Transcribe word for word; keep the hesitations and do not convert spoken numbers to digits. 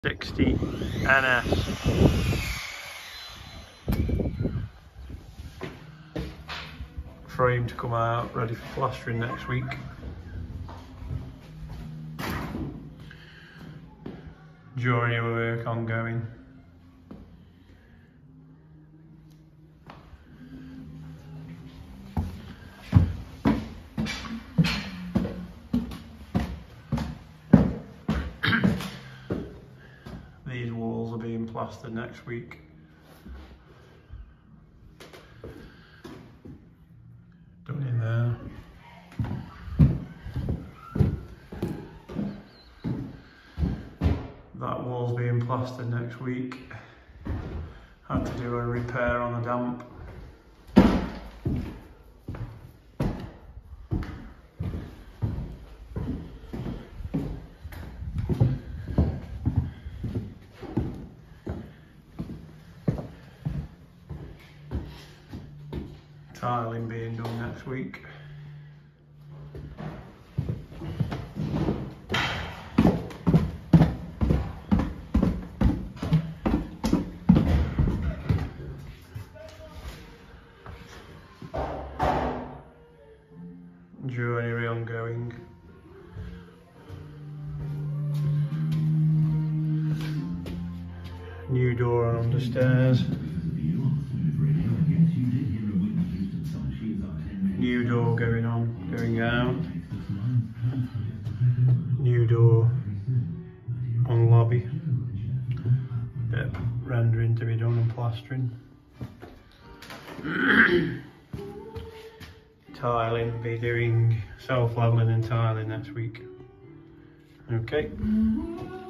sixty N S. Frame to come out, ready for plastering next week. Joinery work ongoing. These walls are being plastered next week. Done in there. That wall's being plastered next week. Had to do a repair on the damp. Tiling being done next week. Joinery ongoing. New door on understairs. New door going on, going out. New door on lobby. Bit of rendering to be done and plastering. Tiling, be doing self-leveling and tiling next week. Okay.